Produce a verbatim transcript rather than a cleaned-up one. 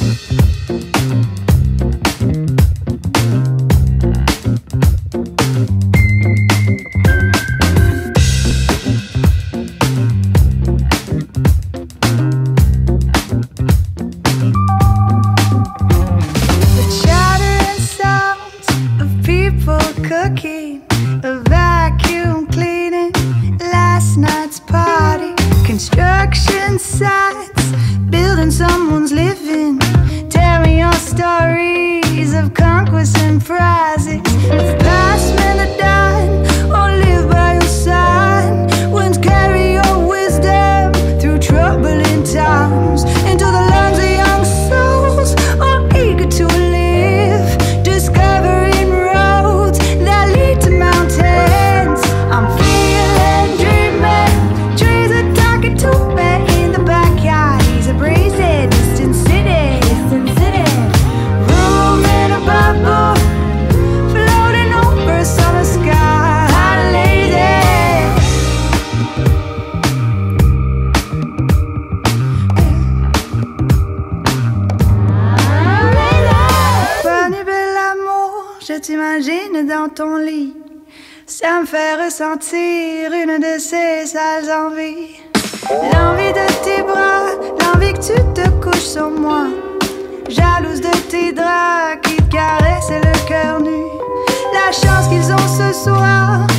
Cooking, a vacuum cleaning, last night's party, construction sites, building someone's living. Tell me your stories of conquests and prizes, of past men that died or live by your side. Winds carry your wisdom through troubling times into the lungs of young souls, all eager to live, discovering roads that lead to mountains. I'm feeling, dreaming, trees are talking to me in the backyard. He's a breezy, distant city, distant city. Room in a bubble, floating over a summer sky. Lady, Bonne belle amour, je t'imagine dans ton lit. Ça me fait ressentir une de ces sales envies. L'envie de tes bras, l'envie que tu te couches sur moi. Jalouse de tes draps qui te caressent le cœur nu. La chance qu'ils ont ce soir